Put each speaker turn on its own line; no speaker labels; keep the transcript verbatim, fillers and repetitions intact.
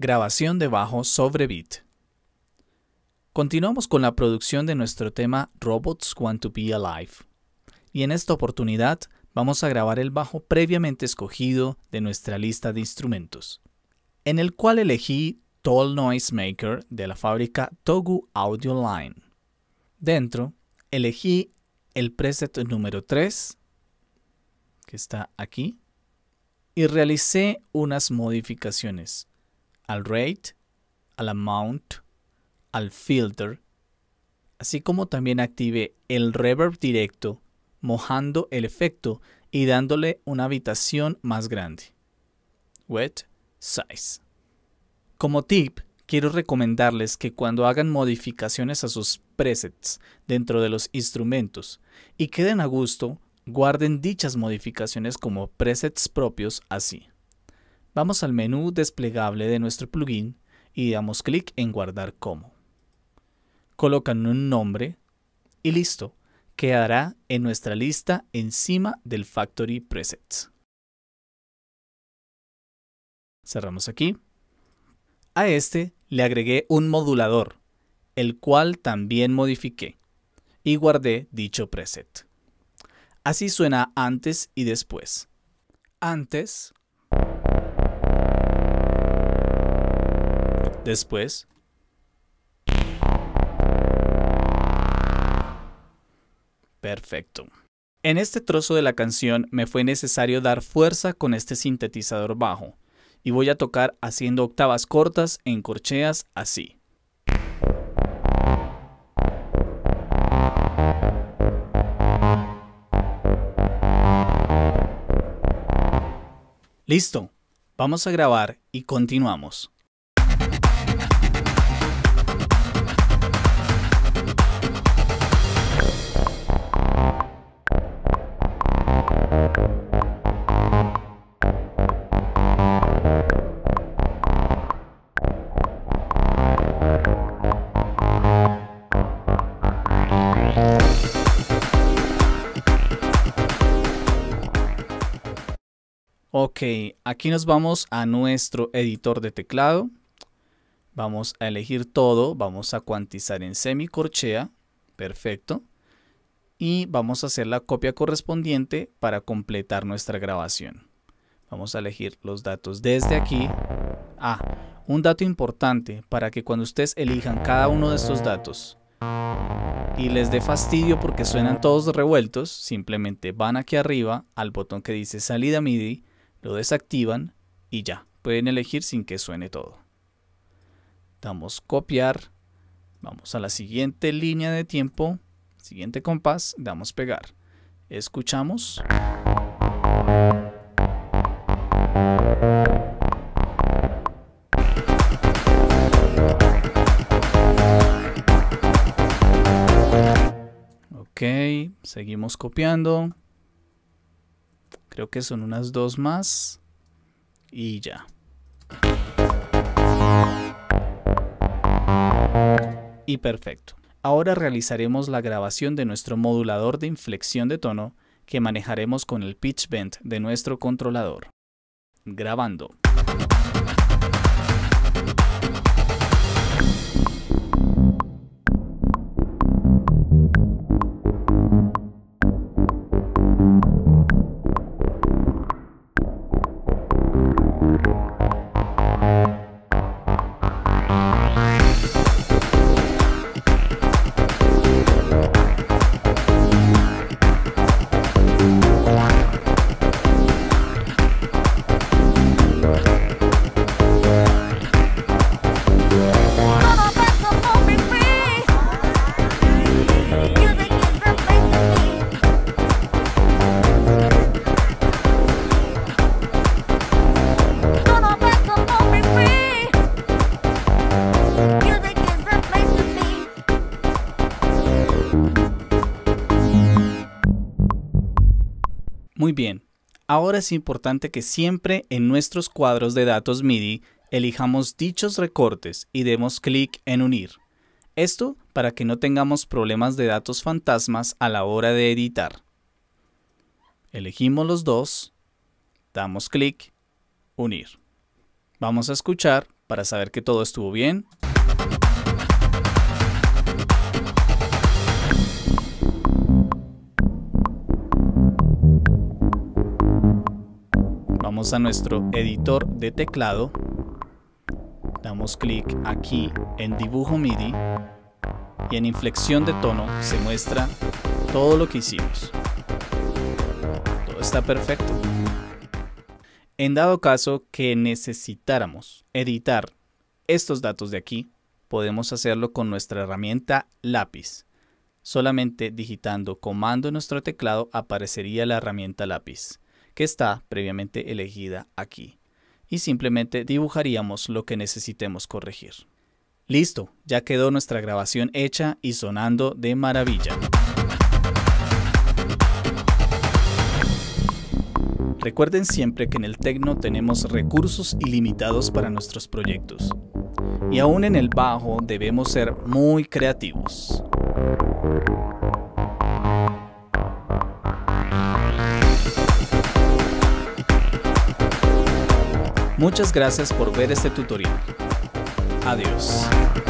Grabación de bajo sobre beat. Continuamos con la producción de nuestro tema Robots Want to Be Alive. Y en esta oportunidad vamos a grabar el bajo previamente escogido de nuestra lista de instrumentos, en el cual elegí Tall Noise Maker de la fábrica Togu Audio Line. Dentro elegí el preset número tres, que está aquí, y realicé unas modificaciones al rate, al amount, al filter, así como también activé el reverb directo, mojando el efecto y dándole una habitación más grande. Wet Size. Como tip, quiero recomendarles que cuando hagan modificaciones a sus presets dentro de los instrumentos y queden a gusto, guarden dichas modificaciones como presets propios así. Vamos al menú desplegable de nuestro plugin y damos clic en guardar como. Colocan un nombre y listo, quedará en nuestra lista encima del Factory Presets. Cerramos aquí. A este le agregué un modulador, el cual también modifiqué y guardé dicho preset. Así suena antes y después. Antes. Después. Perfecto. En este trozo de la canción me fue necesario dar fuerza con este sintetizador bajo y voy a tocar haciendo octavas cortas en corcheas así. Listo, vamos a grabar y continuamos. Ok, aquí nos vamos a nuestro editor de teclado. Vamos a elegir todo, vamos a cuantizar en semicorchea. Perfecto. Y vamos a hacer la copia correspondiente para completar nuestra grabación. Vamos a elegir los datos desde aquí. Ah, un dato importante para que cuando ustedes elijan cada uno de estos datos y les dé fastidio porque suenan todos revueltos, simplemente van aquí arriba al botón que dice salida MIDI, lo desactivan y ya, pueden elegir sin que suene todo. Damos copiar, vamos a la siguiente línea de tiempo, siguiente compás, damos pegar. Escuchamos. Ok, seguimos copiando. Creo que son unas dos más. Y ya. Y perfecto. Ahora realizaremos la grabación de nuestro modulador de inflexión de tono que manejaremos con el pitch bend de nuestro controlador. Grabando. Muy bien, ahora es importante que siempre en nuestros cuadros de datos MIDI elijamos dichos recortes y demos clic en unir. Esto para que no tengamos problemas de datos fantasmas a la hora de editar. Elegimos los dos, damos clic, unir. Vamos a escuchar para saber que todo estuvo bien. Vamos a nuestro editor de teclado, damos clic aquí en dibujo M I D I y en inflexión de tono se muestra todo lo que hicimos. Todo está perfecto. En dado caso que necesitáramos editar estos datos de aquí, podemos hacerlo con nuestra herramienta lápiz. Solamente digitando comando en nuestro teclado aparecería la herramienta lápiz, que está previamente elegida aquí. Y simplemente dibujaríamos lo que necesitemos corregir. Listo, ya quedó nuestra grabación hecha y sonando de maravilla. Recuerden siempre que en el Tecno tenemos recursos ilimitados para nuestros proyectos. Y aún en el bajo debemos ser muy creativos. Muchas gracias por ver este tutorial. Adiós.